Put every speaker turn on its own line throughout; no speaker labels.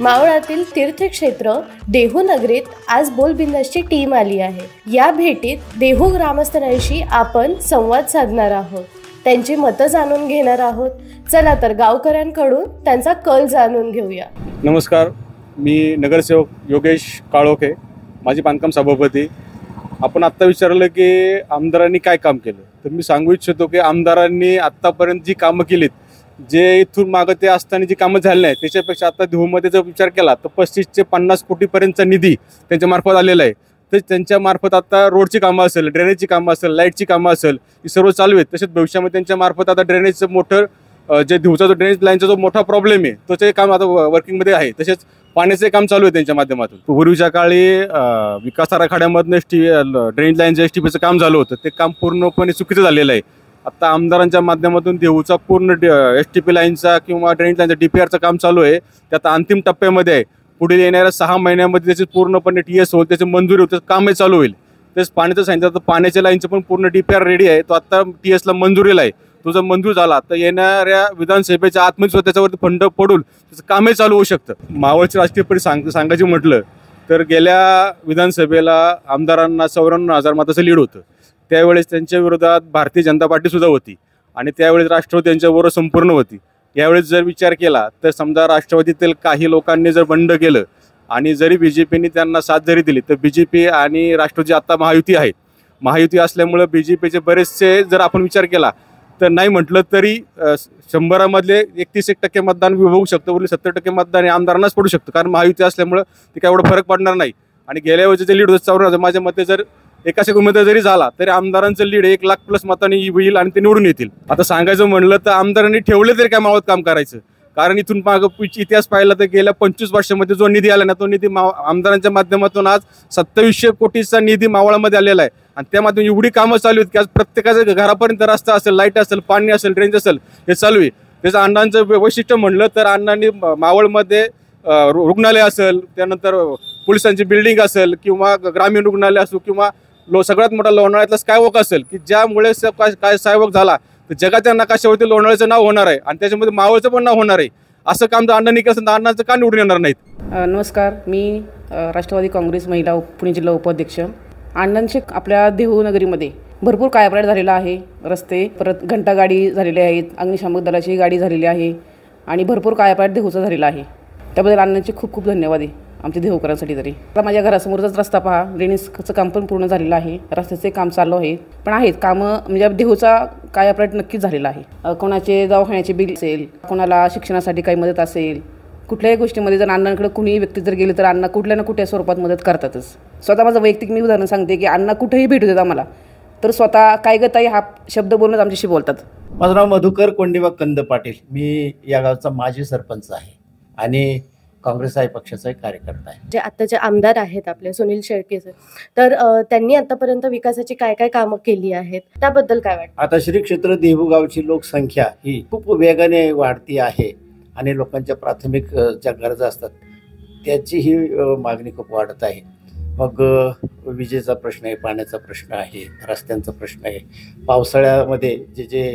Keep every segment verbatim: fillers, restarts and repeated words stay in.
मावळातील तीर्थक्षेत्र देहू नगरीत आज बोलबिंदासची टीम आली आहे। या भेटीत देहू ग्रामस्थांशी आपण संवाद साधणार आहोत, त्यांची मतं जाणून घेणार आहोत। चला तर गावकऱ्यांकडून त्यांचा कल जाणून घेऊया।
नमस्कार, मी नगरसेवक योगेश काळोखे, माजी बांधकाम सभापती। आपण आत्ता विचारलं की आमदारांनी काय काम केलं, तर मी सांगू इच्छितो की आमदारांनी आत्तापर्यंत जी कामं केलीत, जे इथून मागं ते असताना जी कामं झाली नाही त्याच्यापेक्षा आता देहूमध्ये जर विचार केला तर पस्तीस ते पन्नास कोटीपर्यंतचा निधी त्यांच्या मार्फत आलेला आहे। तर त्यांच्या मार्फत आता रोडची कामं असेल, ड्रेनेजची कामं असेल, लाईटची कामं असेल, ही सर्व चालू आहेत। तसेच भविष्यामध्ये त्यांच्या मार्फत आता ड्रेनेजचं मोठं जे देहूचा जो ड्रेनेज लाईनचा जो मोठा प्रॉब्लेम आहे तो ते काम आता वर्किंगमध्ये आहे। तसेच पाण्याचे काम चालू आहे त्यांच्या माध्यमातून। पूर्वीच्या काळी विकास आराखड्यामधनं एस टी ड्रेनेज लाईनचं एस टी पीचं काम झालं होतं, ते काम पूर्णपणे चुकीचं झालेलं आहे। आता आमदारांच्या माध्यमातून देहूचा पूर्ण एस टी पी लाईनचा किंवा ड्रेनेज लाईनचा डी पी आरचं काम चालू आहे, ते आता अंतिम टप्प्यामध्ये आहे। पुढील येणाऱ्या सहा महिन्यामध्ये त्याची पूर्णपणे टी एस होईल, त्याची मंजुरी होते, कामही चालू होईल। तेच पाण्याचं सांगितलं तर पाण्याच्या लाईनचं पण पूर्ण डी पी आर रेडी आहे, तो आता टी एसला मंजुरीला आहे। तो जर मंजूर झाला तर येणाऱ्या विधानसभेच्या आतमध्ये सुद्धा त्याच्यावरती फंड पडून त्याचं कामही चालू होऊ शकतं। मावळची राजकीय परिस्थिती सांग सांगायची म्हटलं तर गेल्या विधानसभेला आमदारांना चौऱ्याण्णव हजार मताचं लीड होतं। त्यावेळेस त्यांच्या विरोधात भारतीय जनता पार्टी सुद्धा होती आणि त्यावेळेस राष्ट्रवादी त्यांच्याबरोबर संपूर्ण होती। यावेळेस जर विचार केला तर समजा राष्ट्रवादीतील काही लोकांनी जर बंड केलं आणि जरी बी जे पीने त्यांना साथ जरी दिली तर बी जे पी आणि राष्ट्रवादी आता महायुती आहे। महायुती असल्यामुळं बी जे पीचे बरेचसे जर आपण विचार केला तर नाही म्हटलं तरी शंभरामधले एकतीस एक टक्के मतदान विभागू शकतं, उरले सत्तर टक्के मतदान आमदारांनाच पडू शकतं, कारण महायुती असल्यामुळं ते काय एवढं फरक पडणार नाही। आणि गेल्या वेळेचे जे लीड होतं चौऱ्याण्णव हजार, माझ्या मते जर एकाच एक उमेदवार जरी झाला तरी आमदारांचं लीड एक लाख प्लस मतांनी होईल आणि ते निवडून येतील। आता सांगायचं म्हणलं तर आमदारांनी ठेवले तरी काय मावळत काम करायचं, कारण इथून मागं इतिहास पाहिला तर गेल्या पंचवीस वर्षामध्ये जो निधी आला ना तो निधी माव आमदारांच्या माध्यमातून आज सत्तावीसशे कोटीचा निधी मावळामध्ये आलेला आहे। आणि त्यामध्ये एवढी कामं चालू आहेत की आज प्रत्येकाच्या घरापर्यंत रस्ता असेल, लाईट असेल, पाणी असेल, ड्रेनेज असेल, हे चालू आहे। त्याचं अण्णांचं वैशिष्ट्य म्हणलं तर अण्णांनी मावळमध्ये रुग्णालय असेल, त्यानंतर पोलिसांची बिल्डिंग असेल किंवा ग्रामीण रुग्णालय असो किंवा लो सगळ्यात मोठा लोणावळ्यातला स्कायवॉक असेल की ज्यामुळे काय स्कायवॉक झाला तर जगाच्या नकाशावरती लोणावळ्याचं नाव होणार आहे आणि त्याच्यामध्ये मावळचं पण नाव होणार आहे। असं काम जर अण्णांनी केलं तर अण्णांचं का निवडून येणार नाहीत।
नमस्कार, मी राष्ट्रवादी काँग्रेस महिला पुणे जिल्हा उपाध्यक्ष। अण्णांचे आपल्या देहू नगरीमध्ये भरपूर कायापालट झालेला आहे, रस्ते, परत घंटागाडी झालेली आहेत, अग्निशामक दलाची गाडी झालेली आहे आणि भरपूर कायापालट देहूचा झालेला आहे। त्याबद्दल अण्णांचे खूप खूप धन्यवाद आहे आमच्या देहूकरांसाठी। तरी आता माझ्या घरासमोरचाच रस्ता पहा, ड्रेनेजचं काम पण पूर्ण झालेलं आहे, रस्त्याचे काम चालू आहे, पण आहेत कामं म्हणजे देहूचा कायापालट नक्कीच झालेला आहे। कोणाचे दवाखान्याचे बिल असेल, कोणाला शिक्षणासाठी काही मदत असेल, कुठल्याही गोष्टीमध्ये जर अण्णांकडे कुणीही व्यक्ती जर गेली तर अण्णा कुठल्या ना कुठल्या स्वरूपात मदत करतातच। स्वतः माझं वैयक्तिक मी उदाहरण सांगते की अण्णा कुठेही भेटू देतात आम्हाला तर स्वतः काय ग ताई हा शब्द बोलूनच आमच्याशी बोलतात।
माझं नाव मधुकर कोंडिबा कंद पाटील, मी या गावचा माजी सरपंच आहे आणि काँग्रेस हा पक्षाचा एक कार्यकर्ता आहे।
जे आत्ताचे आमदार आहेत आपले सुनील शेळके सर, तर त्यांनी आतापर्यंत विकासाची काय काय कामं केली आहेत त्याबद्दल काय वाटतं?
आता श्री क्षेत्र देहू गावची लोकसंख्या ही खूप वेगाने वाढती आहे आणि लोकांच्या प्राथमिक ज्या गरजा असतात त्याची ही मागणी खूप वाढत आहे। मग विजेचा प्रश्न आहे, पाण्याचा प्रश्न आहे, रस्त्यांचा प्रश्न आहे। पावसाळ्यामध्ये जे जे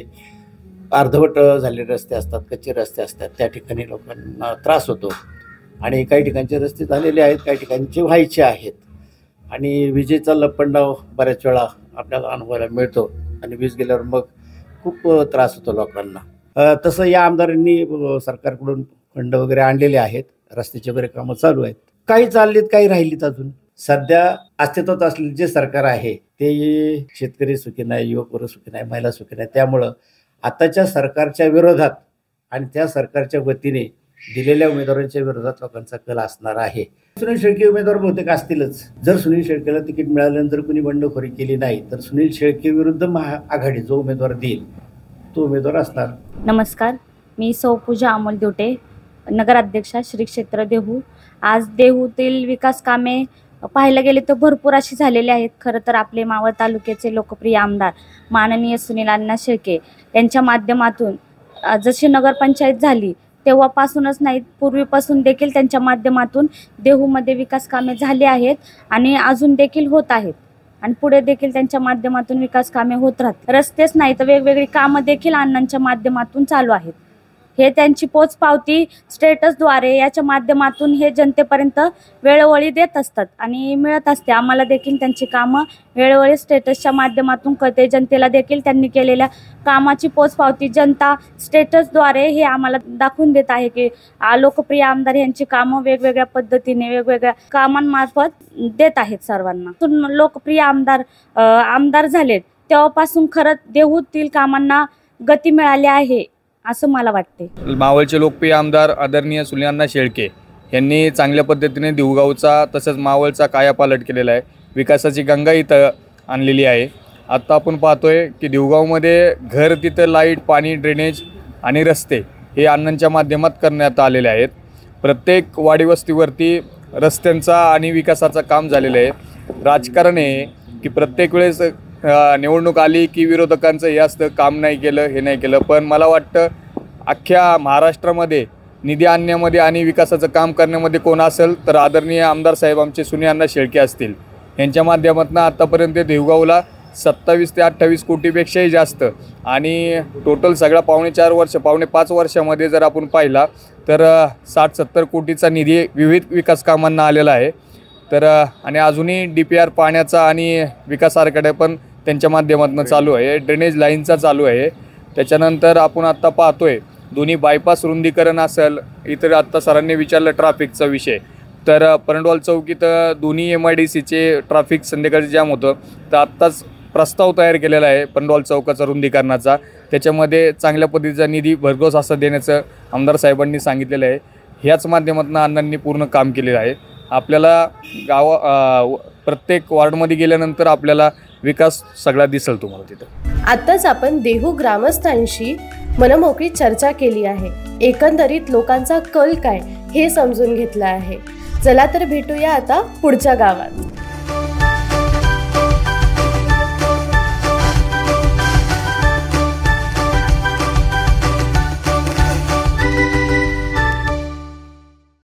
अर्धवट झालेले रस्ते असतात, कच्चे रस्ते असतात, त्या ठिकाणी लोकांना त्रास होतो आणि काही ठिकाणचे रस्ते झालेले आहेत, काही ठिकाणचे व्हायचे आहेत आणि विजेचा लपंडाव बऱ्याच वेळा आपल्याला अनुभवायला मिळतो आणि वीज गेल्यावर मग खूप त्रास होतो लोकांना। तसं या आमदारांनी सरकारकडून फंड वगैरे आणलेले आहेत, रस्त्याचे वगैरे कामं चालू आहेत, काही चाललीत, काही राहिलीत। अजून सध्या अस्तित्वात असलेले जे सरकार आहे ते शेतकरी सुखी नाही, युवक वर्ग सुखी नाही, महिला सुखी नाही। त्यामुळं आताच्या सरकारच्या विरोधात आणि त्या सरकारच्या वतीने दिलेल्या उमेदवारांच्या विरोधात लोकांचा कल असणार आहे। सुनील शेळके उमेदवार बहुतेक असतीलच। जर सुनील शेळकेला तिकीट मिळाल्यानंतर कुणी बंडखोरी केली नाही तर सुनील शेळके विरुद्ध महाआघाडी जो उमेदवार देईल तो उमेदवार असणार।
नमस्कार, मी सौ पूजा अमोल देवटे, नगराध्यक्षा श्री क्षेत्र देहू। आज देहूतील विकास कामे पाहायला गेले तर भरपूर अशी झालेली आहेत। खरं तर आपले मावळ तालुक्याचे लोकप्रिय आमदार माननीय सुनील अण्णा शेळके यांच्या माध्यमातून जशी नगरपंचायत झाली तेव्हापासूनच नाही, पूर्वीपासून देखील त्यांच्या माध्यमातून देहूमध्ये विकास कामे झाली आहेत आणि अजून देखील होत आहेत आणि पुढे देखील त्यांच्या माध्यमातून विकास कामे होत राहतात। रस्तेच नाही तर वेगवेगळी कामं देखील अण्णांच्या माध्यमातून चालू आहेत। हे त्यांची पोचपावती स्टेटसद्वारे याच्या माध्यमातून हे जनतेपर्यंत वेळोवेळी देत असतात आणि मिळत असते. आम्हाला देखील त्यांची कामं वेळोवेळी स्टेटसच्या माध्यमातून कळते. जनतेला देखील त्यांनी केलेल्या कामाची पोचपावती जनता स्टेटसद्वारे हे आम्हाला दाखवून देत आहे की लोकप्रिय आमदार यांची कामं वेगवेगळ्या पद्धतीने वेगवेगळ्या कामांमार्फत देत आहेत सर्वांना. लोकप्रिय आमदार आमदार झालेत तेव्हापासून खरंच देहूतील कामांना गती मिळाली आहे असं मला वाटते.
मावळचे लोकप्रिय आमदार आदरणीय सुनीलअण्णा शेळके यांनी चांगल्या पद्धतीने देहूगावचा तसंच मावळचा कायापालट केलेला आहे. विकासाची गंगा इथं आणलेली आहे. आत्ता आपण पाहतोय की देहूगावमध्ये घर तिथं लाईट, पाणी, ड्रेनेज आणि रस्ते हे अण्णांच्या माध्यमात करण्यात आलेले आहेत. प्रत्येक वाडी वस्तीवरती रस्त्यांचा आणि विकासाचं काम झालेलं आहे. राजकारण आहे की प्रत्येक वेळेस निवडणूक आली की विरोधकांचं हे असतं काम नाही केलं, हे नाही केलं. पण मला वाटतं अख्ख्या महाराष्ट्रामध्ये निधी आणण्यामध्ये आणि विकासाचं काम करण्यामध्ये कोण असेल तर आदरणीय आमदार साहेब आमचे सुनीलअण्णा शेळके असतील. यांच्या माध्यमातून आत्तापर्यंत देहूगावला सत्तावीस ते अठ्ठावीस कोटीपेक्षाही जास्त आणि टोटल सगळा पावणे चार वर्ष पावणे पाच वर्षामध्ये जर आपण पाहिला तर साठ सत्तर कोटीचा निधी विविध विकास कामांना आलेला आहे. तर आणि अजूनही डी पी आर पाण्याचा आणि विकास आराखडा पण त्यांच्या माध्यमातून चालू आहे. ड्रेनेज लाईनचा चालू आहे. त्याच्यानंतर आपण आत्ता पाहतोय दोन्ही बायपास रुंदीकरण असेल. इतर आत्ता सरांनी विचारलं ट्रॅफिकचा विषय तर परंडवाल चौकीत दोन्ही एम आय डी सीचे ट्रॅफिक संध्याकाळी जाम होतं. तर आत्ताच प्रस्ताव तयार केलेला आहे परंडवाल चौकाचा रुंदीकरणाचा. त्याच्यामध्ये चांगल्या पद्धतीचा निधी भरघोस असा देण्याचं आमदार साहेबांनी सांगितलेलं आहे. ह्याच माध्यमातून अण्णांनी पूर्ण काम केलेलं आहे. आपल्याला गाव प्रत्येक वॉर्डमध्ये गेल्यानंतर आपल्याला विकास सगळा दिसेल तुम्हाला तिथं.
आत्ताच आपण देहू ग्रामस्थांशी मनमोकळी चर्चा केली आहे. एकंदरीत लोकांचा कल काय हे समजून घेतलं आहे. चला तर भेटूया आता पुढच्या गावात.